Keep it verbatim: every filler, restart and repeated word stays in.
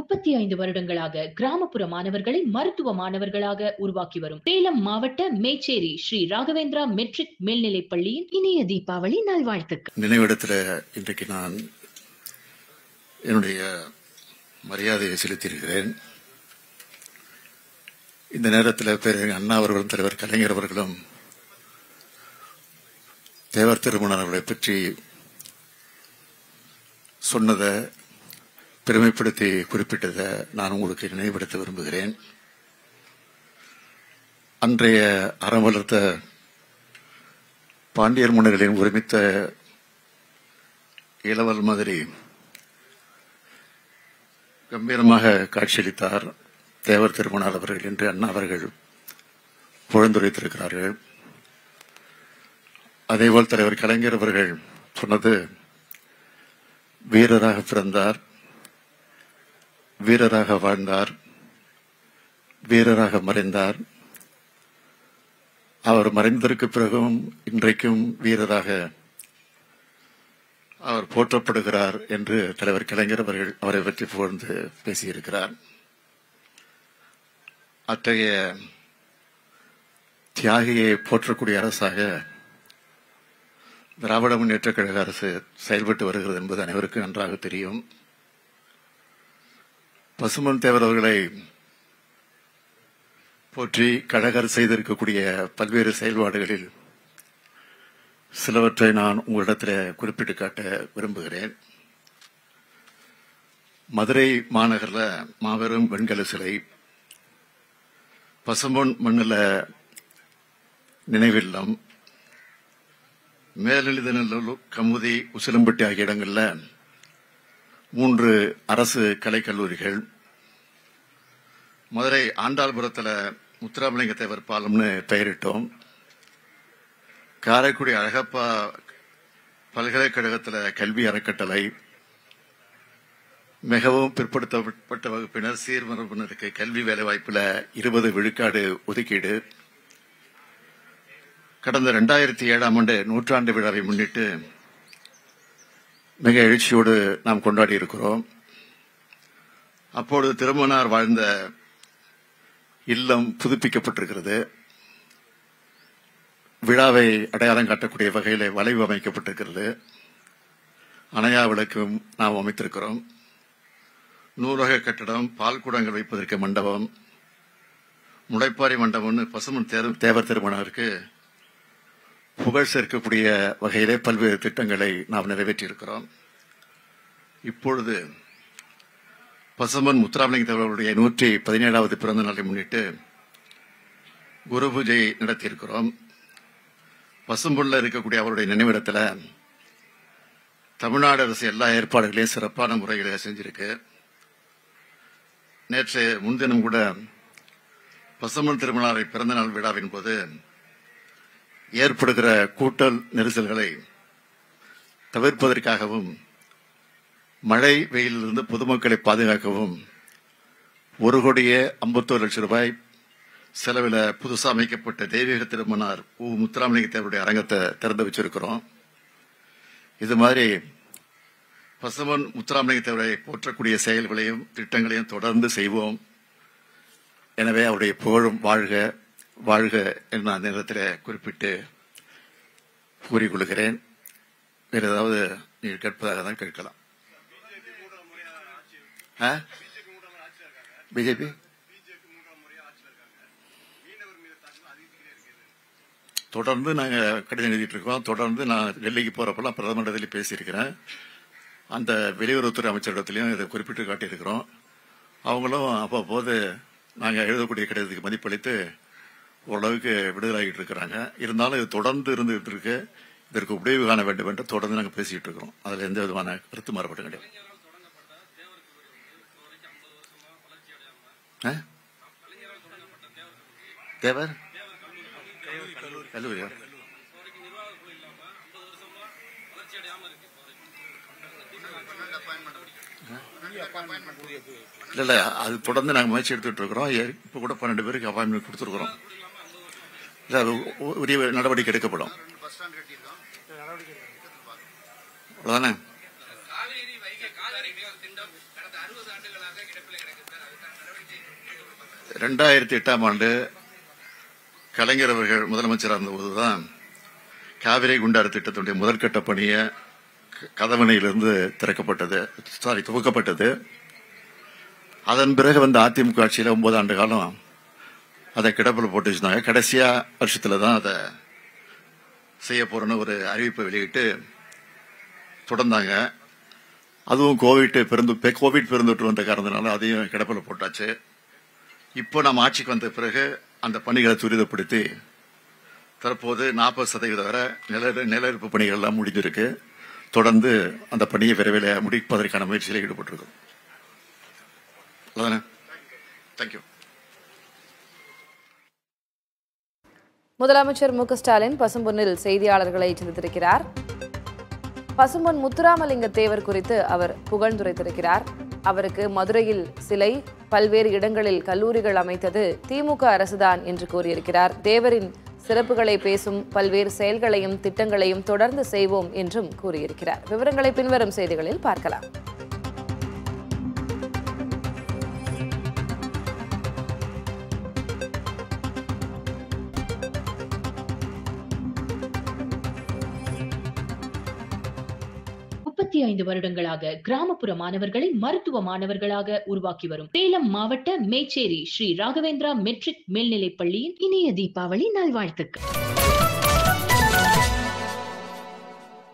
முப்பத்தி ஐந்து வருடங்களாக கிராமப்புற மாணவர்களை மருத்துவ மாணவர்களாக உருவாக்கி வரும் சேலம் மாவட்ட மேச்சேரி ஸ்ரீ ராகவேந்திரா மெட்ரிக் மேல்நிலைப் பள்ளியின் இனிய தீபாவளி நல்வாழ்த்துக்கள். நினைவிடத்தில் இன்றைக்கு நான் என்னுடைய மரியாதையை செலுத்தியிருக்கிறேன். இந்த நேரத்தில் பேர் அண்ணா அவர்களும் தலைவர் கலைஞர் அவர்களும் தேவர் திருமணம் அவர்களை பற்றி சொன்னதை பெருமைப்படுத்தி குறிப்பிட்டதை நான் உங்களுக்கு நினைவுபடுத்த விரும்புகிறேன். அன்றைய அறம் வளர்த்த பாண்டியர் மன்னர்களின் ஒருமித்த இளவல் மாதிரி கம்பீரமாக காட்சியளித்தார் தேவர் திருமணால் அவர்கள் என்று அண்ணா அவர்கள் புகழ்ந்துரைத்திருக்கிறார்கள். அதேபோல் தலைவர் கலைஞர் அவர்கள் சொன்னது, வீரராக பிறந்தார், வீரராக வாழ்ந்தார், வீரராக மறைந்தார். அவர் மறைந்ததற்கு பிறகும் இன்றைக்கும் வீரராக அவர் போற்றப்படுகிறார் என்று தலைவர் கலைஞர் அவர்கள் அவரை பற்றி புகழ்ந்து பேசியிருக்கிறார். அத்தகைய தியாகியை போற்றக்கூடிய அரசாக திராவிட முன்னேற்ற கழக அரசு செயல்பட்டு வருகிறது என்பது அனைவருக்கும் நன்றாக தெரியும். பசும்பொன் தேவர் அவர்களை போற்றி கழக அரசு செய்திருக்கக்கூடிய பல்வேறு செயல்பாடுகளில் சிலவற்றை நான் உங்களிடத்தில் குறிப்பிட்டு காட்ட விரும்புகிறேன். மதுரை மாநகரில் மாபெரும் வெண்கல சிலை, பசும்பொன் மண்ணில் நினைவில்லம், மேலெழுதினல்லூர், கமுதி, உசிலம்பட்டி ஆகிய இடங்களில் மூன்று அரசு கலைக்கல்லூரிகள், மதுரை ஆண்டாள்புரத்தில் முத்துராமலிங்க தேவர் பாலம்னு பெயரிட்டோம். காரைக்குடி அழகப்பா பல்கலைக்கழகத்தில் கல்வி அறக்கட்டளை, மிகவும் பிற்படுத்தப்பட்ட வகுப்பினர் சீர்மரபினருக்கு கல்வி வேலைவாய்ப்பில் இருபது விழுக்காடு ஒதுக்கீடு. கடந்த இரண்டாயிரத்தி ஏழாம் ஆண்டு நூற்றாண்டு விழாவை முன்னிட்டு மிக எழுச்சியோடு நாம் கொண்டாடி இருக்கிறோம். அப்போது திருமணார் வாழ்ந்த இல்லம் புதுப்பிக்கப்பட்டிருக்கிறது. விழாவை அடையாளம் காட்டக்கூடிய வகையில் வளைவு அமைக்கப்பட்டிருக்கிறது. அணையா விளக்கும் நாம் அமைத்திருக்கிறோம். நூலக கட்டடம், பால்குடங்கள் வைப்பதற்கு மண்டபம், முளைப்பாரி மண்டபம்னு பசுமன் தேவர் திருமணருக்கு புகழ் சேர்க்கக்கூடிய வகையிலே பல்வேறு திட்டங்களை நாம் நிறைவேற்றியிருக்கிறோம். இப்பொழுது பசும்பொன் முத்துராமலிங்க தேவருடைய நூற்றி பதினேழாவது பிறந்த நாளை முன்னிட்டு குரு பூஜை நடத்தியிருக்கிறோம். பசும்பொன்ல இருக்கக்கூடிய அவருடைய நினைவிடத்தில் தமிழ்நாடு அரசு எல்லா ஏற்பாடுகளையும் சிறப்பான முறைகளை செஞ்சிருக்கு. நேற்று முன்தினம் கூட பசும்பொன் திருமணாரை பிறந்த நாள் விழாவின் போது ஏற்படுகிற கூட்டல் நெரிசல்களை தவிர்ப்பதற்காகவும் மழை வெயிலிருந்து பொதுமக்களை பாதுகாக்கவும் ஒரு கோடியே ஐம்பத்தோரு லட்சம் ரூபாய் செலவில் புதுசாக அமைக்கப்பட்ட தெய்வீக திருமணார் உ முத்துராமலிங்க தேவருடைய அரங்கத்தை திறந்து வச்சிருக்கிறோம். இது மாதிரி பசும்பொன் முத்துராமலிங்க தேவரை போற்றக்கூடிய செயல்களையும் திட்டங்களையும் தொடர்ந்து செய்வோம். எனவே அவருடைய புகழும் வாழ்க வாழ்க என்ற அந்த நேரத்தில் குறிப்பிட்டு கூறிக்கொள்கிறேன். வேறு ஏதாவது நீங்கள் கேட்பதாக தான் கேட்கலாம். பிஜேபி தொடர்ந்து நாங்கள் கடிதம் எழுதிட்டு இருக்கோம். தொடர்ந்து நான் டெல்லிக்கு போறப்பெல்லாம் பிரதமரிடத்திலே பேசியிருக்கிறேன். அந்த வெளியுறவுத்துறை அமைச்சரிடத்திலையும் இதை குறிப்பிட்டு காட்டியிருக்கிறோம். அவங்களும் அவ்வப்போது நாங்கள் எழுதக்கூடிய கடிதத்துக்கு மதிப்பளித்து ஓரளவுக்கு விடுதலாகிட்டு இருக்கிறாங்க. இருந்தாலும் இது தொடர்ந்து இருந்துகிட்டு இருக்கு. இதற்கு முடிவு காண வேண்டும் என்று தொடர்ந்து நாங்கள் பேசிட்டு இருக்கிறோம். அதில் எந்த விதமான கருத்து மாறுபாடு கிடையாது. தேவர் கல்லூரியா? இல்ல இல்ல அது தொடர்ந்து நாங்கள் முயற்சி எடுத்துட்டு இருக்கிறோம். இப்ப கூட பன்னெண்டு பேருக்கு அப்பாயின்மெண்ட் கொடுத்துருக்கிறோம். இல்ல அது உரிய நடவடிக்கை எடுக்கப்படும். அவ்வளவுதானே? ரெண்டாயிரத்தி எட்டாம் ஆண்டு கலைஞர் அவர்கள் முதலமைச்சராக இருந்தபோதுதான் காவிரி குண்டாறு திட்டத்துடைய முதற்கட்ட பணியை கதவணையிலிருந்து திறக்கப்பட்டது, சாரி துவக்கப்பட்டது. அதன் பிறகு வந்து அதிமுக ஆட்சியில் ஒன்பது ஆண்டு காலம் அதை கிடப்பில் போட்டு வச்சிருந்தாங்க. கடைசியா வருஷத்துல தான் அதை செய்ய போறோன்னு ஒரு அறிவிப்பை வெளியிட்டு தொடர்ந்தாங்க. அதுவும் கோவிட் பெருந்து கோவிட் பெருந்தொற்று வந்த காரணத்தினால அதையும் கிடப்பில் போட்டாச்சு. இப்போ நம்ம ஆட்சிக்கு வந்த பிறகு அந்த பணிகளை துரிதப்படுத்தி தற்போது நாற்பது சதவீதம் வரை நில நிலயிருப்பு பணிகள் எல்லாம் முடிஞ்சிருக்கு. தொடர்ந்து அந்த பணியை விரைவில் முடிப்பதற்கான முயற்சியில் ஈடுபட்டிருக்கோம். தேங்க்யூ. முதலமைச்சர் மு க ஸ்டாலின் பசும்பொன்னில் செய்தியாளர்களை சந்தித்திருக்கிறார். பசும்பொன் முத்துராமலிங்க தேவர் குறித்து அவர் புகழ்ந்துரைத்திருக்கிறார். அவருக்கு மதுரையில் சிலை, பல்வேறு இடங்களில் கல்லூரிகள் அமைத்தது திமுக அரசுதான் என்று கூறியிருக்கிறார். தேவரின் சிறப்புகளை பேசும் பல்வேறு செயல்களையும் திட்டங்களையும் தொடர்ந்து செய்வோம் என்றும் கூறியிருக்கிறார். விவரங்களை பின்வரும் செய்திகளில் பார்க்கலாம். முப்பத்தி ஐந்து வருடங்களாக கிராமப்புற மாணவர்களை மருத்துவ மாணவர்களாக உருவாக்கி வரும் சேலம் மாவட்ட மேச்சேரி ஸ்ரீ ராகவேந்திரா மெட்ரிக் மேல்நிலைப் பள்ளியின் இனிய தீபாவளி நல்வாழ்த்துக்கள்.